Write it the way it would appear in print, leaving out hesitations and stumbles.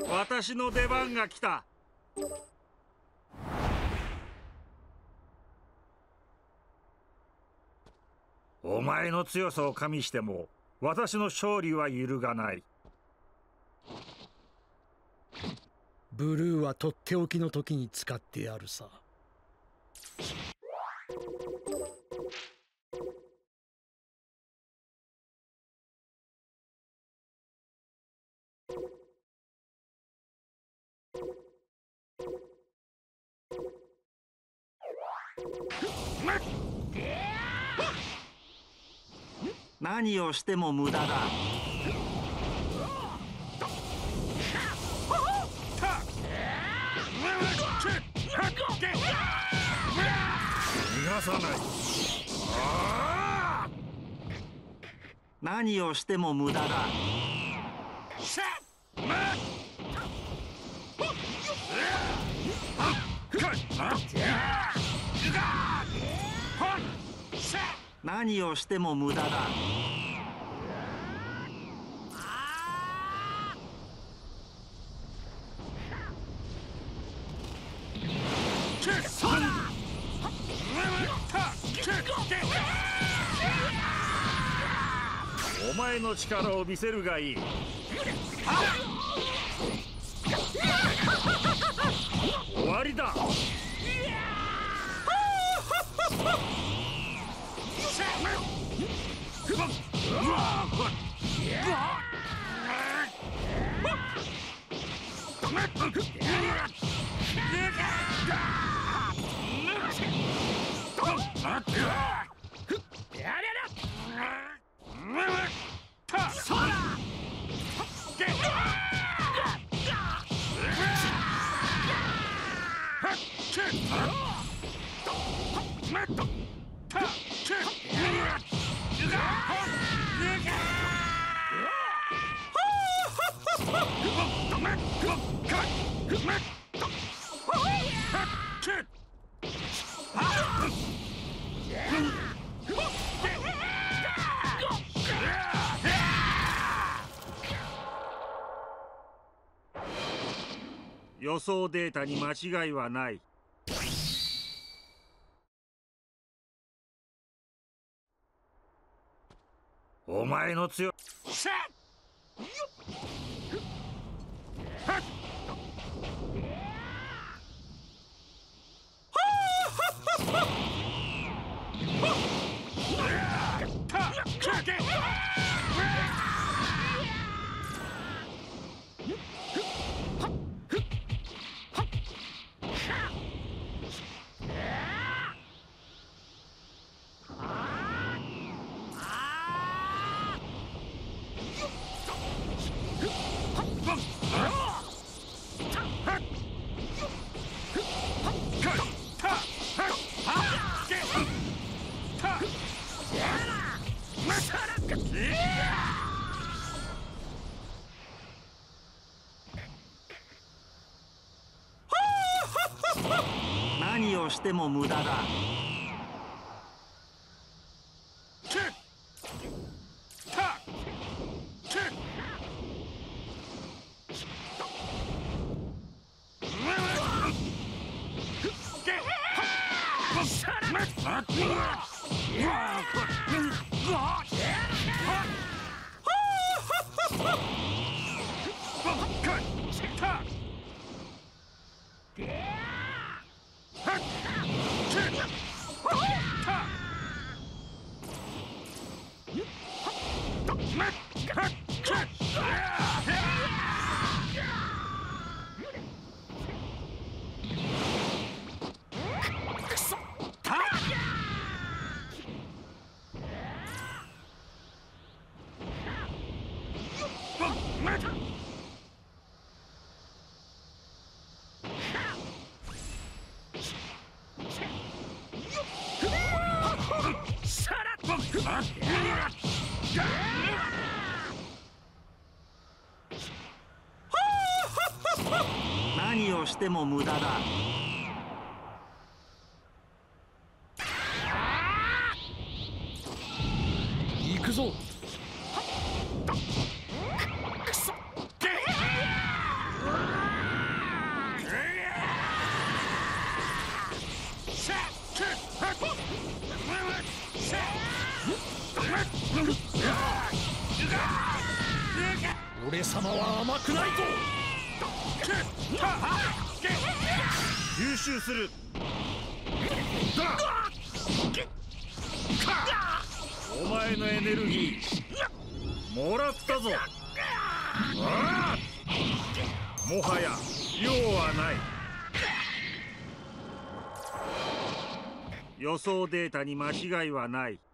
私の出番が来た。お前の強さを加味しても私の勝利は揺るがない。 ブルーはとっておきの時に使ってやるさ。 何をしても無駄だ。逃がさない。何をしても無駄だ。何をしても無駄だ。お前の力を見せるがいい。終わりだ。予想データに間違いはない。お前の強何をしても無駄だ。何をしても無駄だ。 行くぞ。 俺様は甘くないぞ。 吸収する。お前のエネルギーもらったぞ。もはや用はない。予想データに間違いはない。